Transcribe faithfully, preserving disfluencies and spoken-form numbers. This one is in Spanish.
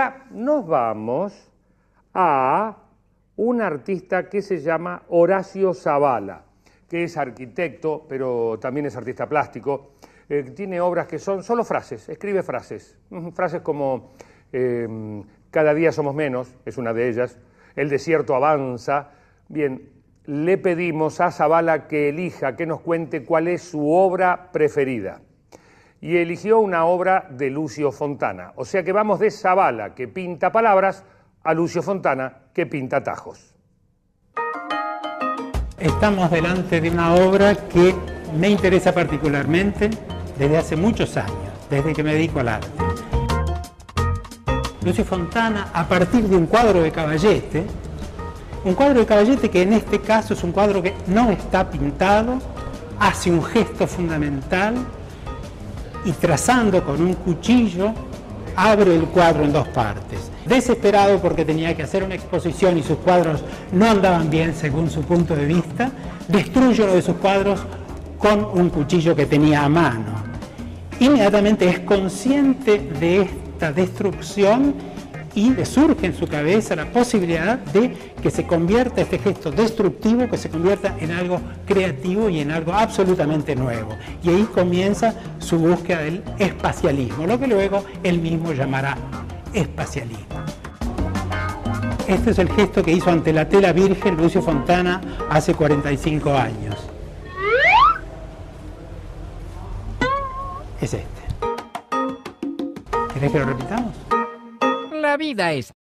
ahora nos vamos a un artista que se llama Horacio Zavala, que es arquitecto, pero también es artista plástico. Eh, tiene obras que son solo frases, escribe frases. Frases como eh, cada día somos menos, es una de ellas. El desierto avanza. Bien, le pedimos a Zavala que elija, que nos cuente cuál es su obra preferida. Y eligió una obra de Lucio Fontana. O sea que vamos de Zavala, que pinta palabras, a Lucio Fontana, que pinta tajos. Estamos delante de una obra que me interesa particularmente desde hace muchos años, desde que me dedico al arte. Lucio Fontana, a partir de un cuadro de Caballete, un cuadro de Caballete que en este caso es un cuadro que no está pintado, hace un gesto fundamental y trazando con un cuchillo abre el cuadro en dos partes. Desesperado porque tenía que hacer una exposición y sus cuadros no andaban bien según su punto de vista, destruye uno de sus cuadros con un cuchillo que tenía a mano. Inmediatamente es consciente de esta destrucción y le surge en su cabeza la posibilidad de que se convierta este gesto destructivo, que se convierta en algo creativo y en algo absolutamente nuevo. Y ahí comienza su búsqueda del espacialismo, lo que luego él mismo llamará espacialismo. Este es el gesto que hizo ante la tela virgen Lucio Fontana hace cuarenta y cinco años. Es este. ¿Querés que lo repitamos? La vida es